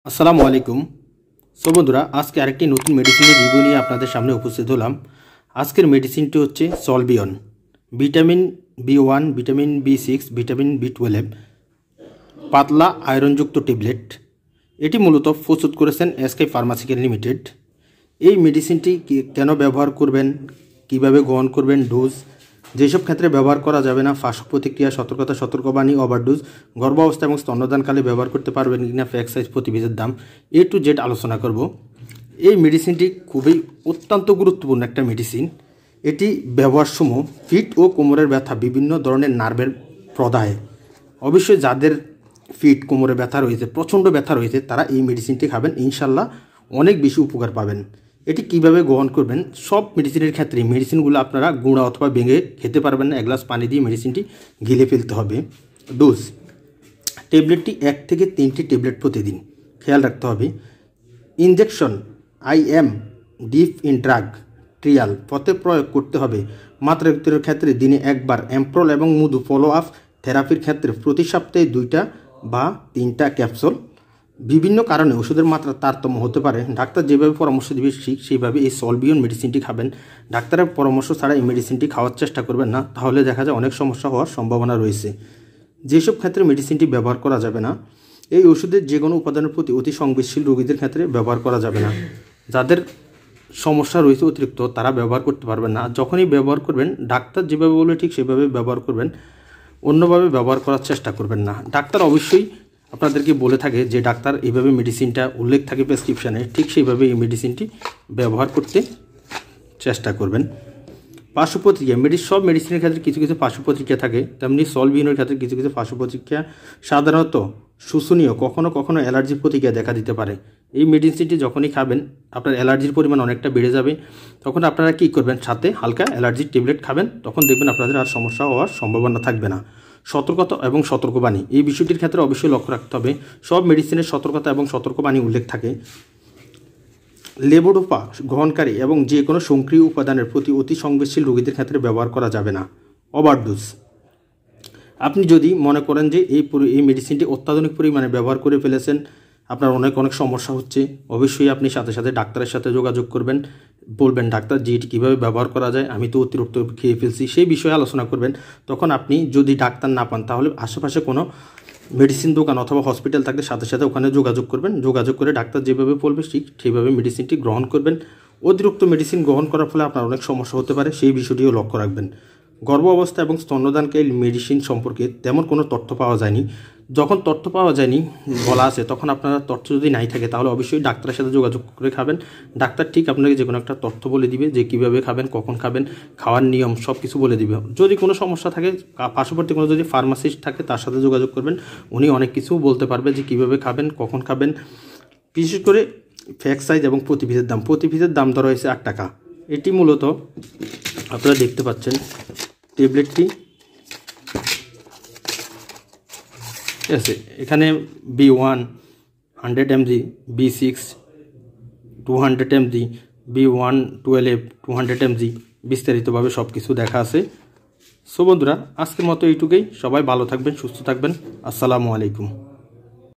আসসালামু আলাইকুম। সো বন্ধুরা, আজকে আরেকটি নতুন মেডিসিনের রিভিউ নিয়ে আপনাদের সামনে উপস্থিত হলাম। আজকের মেডিসিনটি হচ্ছে সলবিয়ন vitamin B1, vitamin B6, vitamin B12 পাতলা আয়রনযুক্ত ট্যাবলেট। এটি মূলত প্রস্তুত করেছেন এসকে ফার্মাসিউটিক্যাল লিমিটেড। এই মেডিসিনটি কেন ব্যবহার করবেন, কিভাবে গ্রহণ করবেন, ডোজ, যেসব ক্ষেত্রে ব্যবহার করা যাবে না, পার্শ্ব প্রতিক্রিয়া, সতর্কতা, সতর্কবাণী, ওভারডোজ, গর্ভাবস্থা এবং স্তন্যদানকালে ব্যবহার করতে পারবেন কিনা, প্যাক সাইজ, প্রতিবেদের দাম, A to Z আলোচনা করব। এই মেডিসিনটি খুবই অত্যন্ত গুরুত্বপূর্ণ একটা মেডিসিন। এটি ব্যবহার সময় পিঠ ও কোমরের ব্যথা, বিভিন্ন ধরনের নার্ভের প্রদাহে, অবশ্যই যাদের পিঠ কোমরে ব্যথা রয়েছে, প্রচণ্ড ব্যথা রয়েছে, তারা এই মেডিসিনটি খাবেন, ইনশাল্লাহ অনেক বেশি উপকার পাবেন। এটি কিভাবে গ্রহণ করবেন, সব মেডিসিনের ক্ষেত্রে মেডিসিনগুলো আপনারা গুঁড়া অথবা ভেঙে খেতে পারবেন না। এক গ্লাস পানি দিয়ে মেডিসিনটি গিলে ফেলতে হবে। ডোজ, ট্যাবলেটটি 1 থেকে 3টি ট্যাবলেট প্রতিদিন, খেয়াল রাখতে হবে। Injection IM deep in drug trial পথে প্রয়োগ করতে হবে। মাত্রাতিরিক্তের ক্ষেত্রে দিনে একবার, অ্যাম্প্রল এবং মধু ফলো আপ থেরাপির ক্ষেত্রে প্রতি সপ্তাহে 2টা বা 3টা ক্যাপসুল। বিভিন্ন কারণে ওষুধের মাত্রা তারতম্য হতে পারে, ডাক্তার যেভাবে পরামর্শ দিবে ঠিক সেইভাবে এই সলবিয়ন মেডিসিনটি খাবেন। ডাক্তারের পরামর্শ ছাড়া এই মেডিসিনটি খাওয়ার চেষ্টা করবেন না, তাহলে দেখা যায় অনেক সমস্যা হওয়ার সম্ভাবনা রয়েছে। যেসব ক্ষেত্রে মেডিসিনটি ব্যবহার করা যাবে না, এই ওষুধের যে কোনো উপাদানের প্রতি অতি সংবেদনশীল রোগীদের ক্ষেত্রে ব্যবহার করা যাবে না। যাদের সমস্যা রয়েছে অতিরিক্ত, তারা ব্যবহার করতে পারবেন না। যখনই ব্যবহার করবেন, ডাক্তার যেভাবে বলবে ঠিক সেভাবে ব্যবহার করবেন, অন্যভাবে ব্যবহার করার চেষ্টা করবেন না। ডাক্তার অবশ্যই আপনাদেরকে বলে থাকে যে ডাক্তার এইভাবে মেডিসিনটা উল্লেখ থাকে প্রেসক্রিপশানে, ঠিক সেইভাবে এই মেডিসিনটি ব্যবহার করতে চেষ্টা করবেন। পার্শ্ব প্রতিক্রিয়া, সব মেডিসিনের ক্ষেত্রে কিছু কিছু পার্শ্ব প্রতিক্রিয়া থাকে, তেমনি সলবিয়নের ক্ষেত্রে কিছু কিছু পার্শ্ব প্রতিক্রিয়া সাধারণত শোষণীয়, কখনো কখনো অ্যালার্জির প্রতিক্রিয়া দেখা দিতে পারে। এই মেডিসিনটি যখনই খাবেন, আপনার অ্যালার্জির পরিমাণ অনেকটা বেড়ে যাবে। তখন আপনারা কী করবেন, সাথে হালকা অ্যালার্জির ট্যাবলেট খাবেন, তখন দেখবেন আপনাদের আর সমস্যা হওয়ার সম্ভাবনা থাকবে না। সতর্কতা এবং সতর্কবাণী, এই বিষয়টির ক্ষেত্রে অবশ্যই লক্ষ্য রাখতে হবে। সব মেডিসিনের সতর্কতা এবং সতর্কবাণী উল্লেখ থাকে। লেবোডোপা গ্রহণকারী এবং যে কোনো সক্রিয় উপাদানের প্রতি অতি সংবেদনশীল রোগীদের ক্ষেত্রে ব্যবহার করা যাবে না। ওভারডোজ, আপনি যদি মনে করেন যে এই মেডিসিনটি অত্যাধুনিক পরিমাণে ব্যবহার করে ফেলেছেন, আপনার অনেক সমস্যা হচ্ছে, অবশ্যই আপনি সাথে সাথে ডাক্তারের সাথে যোগাযোগ করবেন, বলবেন ডাক্তার যে এটি কীভাবে ব্যবহার করা যায়, আমি তো অতিরিক্ত খেয়ে ফেলছি, সেই বিষয়ে আলোচনা করবেন। তখন আপনি যদি ডাক্তার না পান, তাহলে আশেপাশে কোনো মেডিসিন দোকান অথবা হসপিটাল থাকলে সাথে সাথে ওখানে যোগাযোগ করবেন। যোগাযোগ করে ডাক্তার যেভাবে বলবে ঠিক সেইভাবে মেডিসিনটি গ্রহণ করবেন। অতিরিক্ত মেডিসিন গ্রহণ করার ফলে আপনার অনেক সমস্যা হতে পারে, সেই বিষয়টিও লক্ষ্য রাখবেন। গর্ভ অবস্থা এবং স্তন্যদানকারী মেডিসিন সম্পর্কে তেমন কোনো তথ্য পাওয়া যায়নি। যখন তথ্য পাওয়া যায়নি বলা আছে, তখন আপনারা তথ্য যদি নাই থাকে, তাহলে অবশ্যই ডাক্তারের সাথে যোগাযোগ করে খাবেন। ডাক্তার ঠিক আপনাকে যে কোনো একটা তথ্য বলে দিবে, যে কীভাবে খাবেন, কখন খাবেন, খাওয়ার নিয়ম সব কিছু বলে দিবে। যদি কোনো সমস্যা থাকে, পার্শ্ববর্তী কোনো যদি ফার্মাসিস্ট থাকে, তার সাথে যোগাযোগ করবেন, উনি অনেক কিছু বলতে পারবে যে কীভাবে খাবেন, কখন খাবেন। বিশেষ করে প্যাক সাইজ এবং প্রতি পিসের দাম ধরা হয়েছে 8 টাকা। এটি মূলত আপনারা দেখতে পাচ্ছেন ট্যাবলেটটি, ঠিক আছে। এখানে B1 100 mg, B6 200 mg, B112 200 mg, বিস্তারিতভাবে সব কিছু দেখা আছে। সো বন্ধুরা, আজকের মতো এইটুকুই। সবাই ভালো থাকবেন, সুস্থ থাকবেন। আসসালামু আলাইকুম।